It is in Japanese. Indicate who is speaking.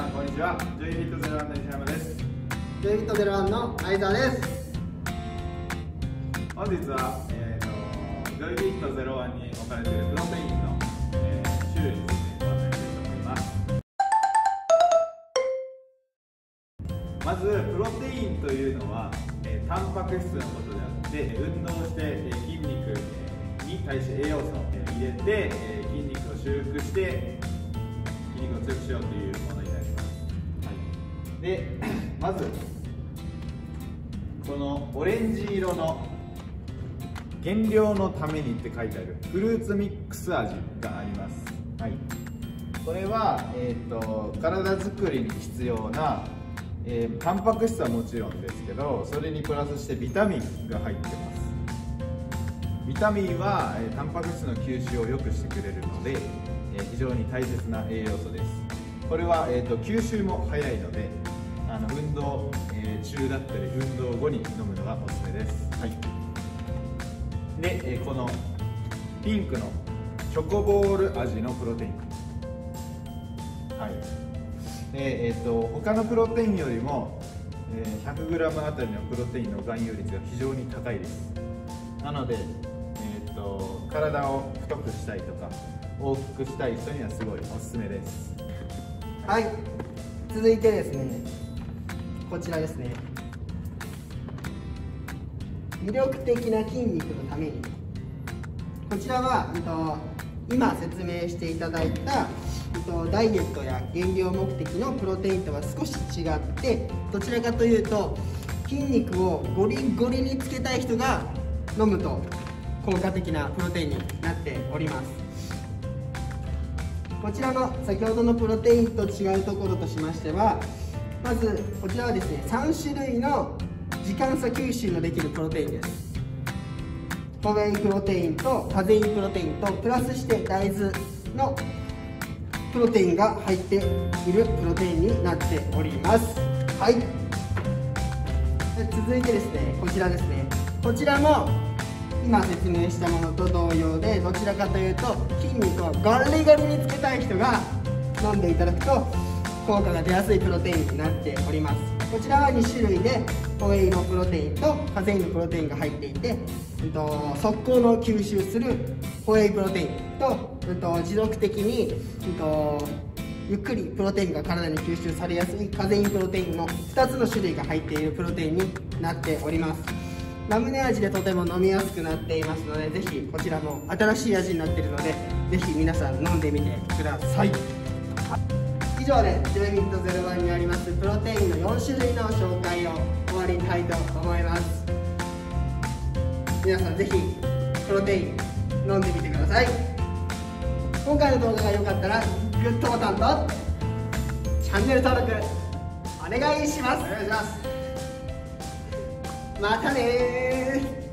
Speaker 1: さんこんにちは。ジョイフィットゼロワンの西山です。
Speaker 2: ジョイフィットゼロワンの相沢です。
Speaker 1: 本日は、ジョイフィットゼロワンに置かれているプロテインの、種類についてお話ししたいと思います。まずプロテインというのは、タンパク質のことであって、運動して、筋肉に対して栄養素を入れて、筋肉を修復して筋肉を強くしようというものになります。はい、でまずこのオレンジ色の減量のためにって書いてあるフルーツミックス味があります。はい、これは、体作りに必要なタンパク質はもちろんですけど、それにプラスしてビタミンが入ってます。ビタミンはタンパク質の吸収を良くしてくれるので非常に大切な栄養素です。これは吸収も早いので運動中だったり運動後に飲むのがおすすめです。はい、でこのピンクのチョコボール味のプロテイン、はい、他のプロテインよりも 100g あたりのプロテインの含有率が非常に高いです。なので、体を太くしたいとか大きくしたい人にはすごいおすすめです。
Speaker 2: はい、続いてですね、こちらですね。魅力的な筋肉のために、こちらは今説明していただいたダイエットや減量目的のプロテインとは少し違って、どちらかというと筋肉をゴリゴリにつけたい人が飲むと効果的なプロテインになっております。こちらの先ほどのプロテインと違うところとしましては、まずこちらはですね、3種類の時間差吸収のできるプロテインです。ホエイプロテインとカゼインプロテインとプラスして大豆のプロテインが入っているプロテインになっております。はい、続いてですね、こちらですね。こちらも今説明したものと同様で、どちらかというと筋肉をゴリゴリにつけたい人が飲んでいただくと効果が出やすいプロテインになっております。こちらは2種類でホエイのプロテインとカゼインのプロテインが入っていて、速攻の吸収するホエイプロテインと、持続的に、ゆっくりプロテインが体に吸収されやすいカゼインプロテインの2つの種類が入っているプロテインになっております。ラムネ味でとても飲みやすくなっていますので、ぜひこちらも新しい味になっているので、ぜひ皆さん飲んでみてください。以上でジョイフィットゼロワンにありますプロテインの4種類の紹介を終わりたいと思います。皆さんぜひプロテイン飲んでみてください。今回の動画が良かったらグッドボタンとチャンネル登録お願いします。
Speaker 1: お願いします。
Speaker 2: またねー。